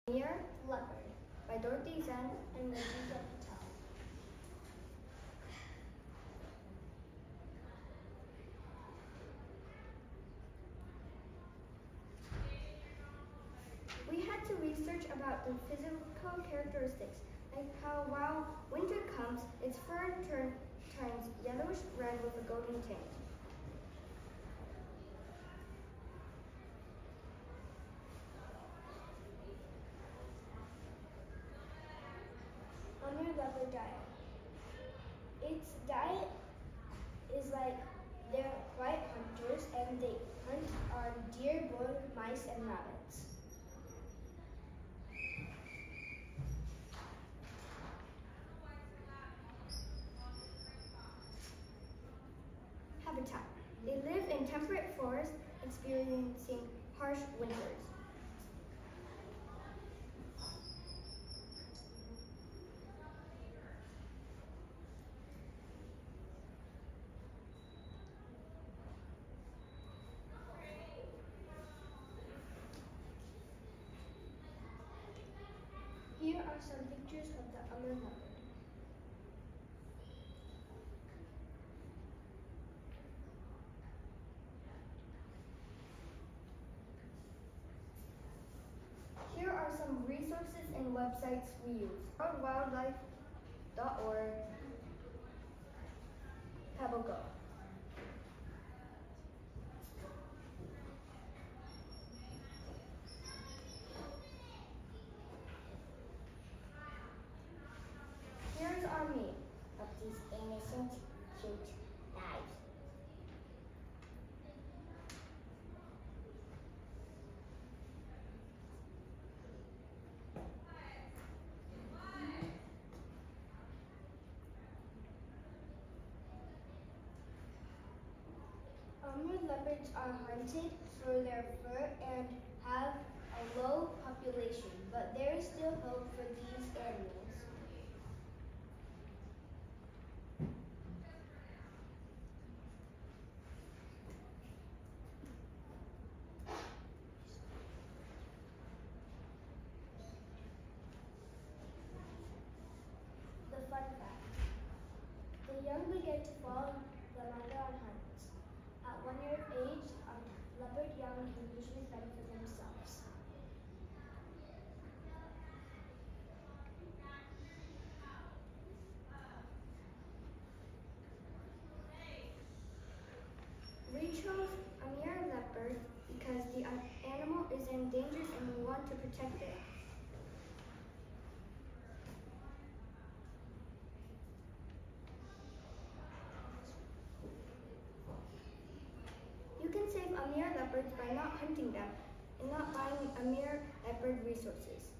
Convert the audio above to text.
Amir Leopard by Dorothy Zen and Rajita Patel. We had to research about the physical characteristics, like how while winter comes, its fur turns yellowish red with a golden tint. Amir Leopard diet. Its diet is like they're quiet hunters and they hunt on deer, boar, mice, and rabbits. Habitat. They live in temperate forests, experiencing harsh winters. Here are some pictures of the Amir leopard. Here are some resources and websites we use. worldwildlife.org, PebbleGo. Here's our meat of these innocent, cute knives. Amir leopards are hunted for their fur and have a low population, but there is still hope for these animals. The fun fact. The young begin to follow the mother on hunts. At 1 year of age, a leopard young can usually fend for themselves. We chose Amir leopard because the animal is endangered and we want to protect it. You can save Amir leopards by not hunting them and not buying Amir leopard resources.